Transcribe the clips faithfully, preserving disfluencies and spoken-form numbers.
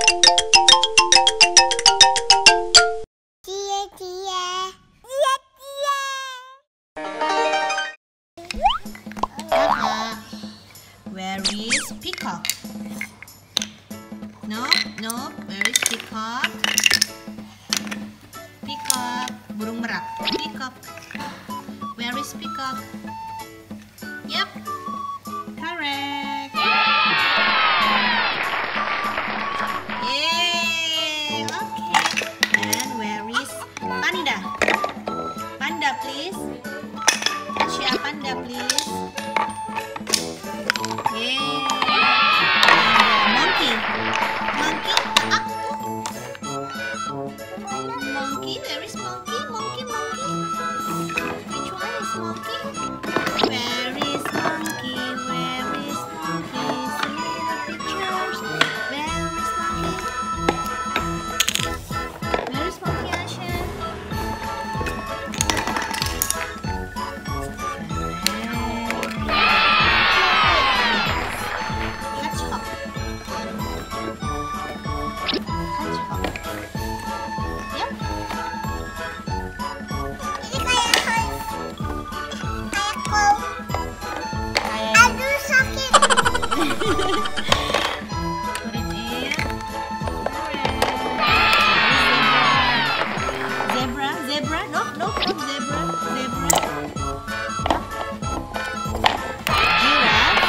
Cie, cie. Cie, cie. Kakak, where is peacock? No, no, where is peacock? Peacock, burung merak. Peacock. Where is peacock? Yep, correct. Yay, okay. And where is panda? Panda, please. Tasya, panda, please. Yay. And monkey. Monkey. Ah. Monkey, where is monkey? Monkey, monkey. Which one is monkey? Where is monkey? Where is monkey? See the pictures. Where is monkey? Where is monkey, Ashen? Hedgehog. Hedgehog. Yep. Ini kayak kayak kau. Kayak Aduh sakit. put it in. Zebra. Zebra. No, no, no, zebra. Zebra. Giraffe.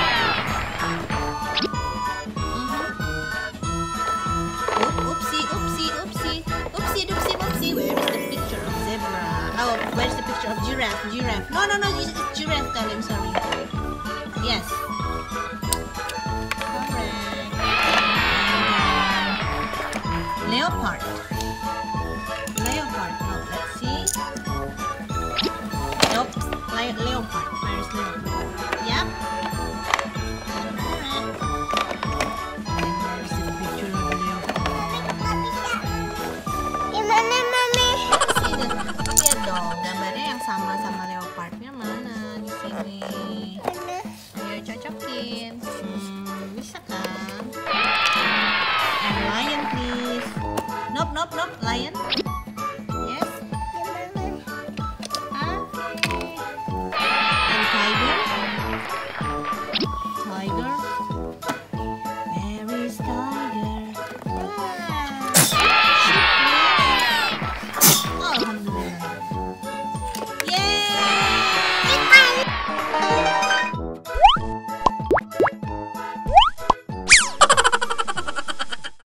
Mhm. Oop, oopsie, oopsie, oopsie. Oopsie, doopsie, oopsie. Where is the picture of zebra? Oh, where's the picture of giraffe? Giraffe. No, no, no, it's it's giraffe, darling. Sorry. Yes. Correct. And then leopard. Leopard. No, let's see. Nope. Le leopard. Where's leopard? Yep. Correct. And there's the picture of leopard. Nggak bisa. Gimana mami? See the, lihat dong gambarnya yang sama sama leopardnya mana di sini. Ayo cocokin. Hmm, bisa kan? And lion please. Nope, nope, nope. Lion.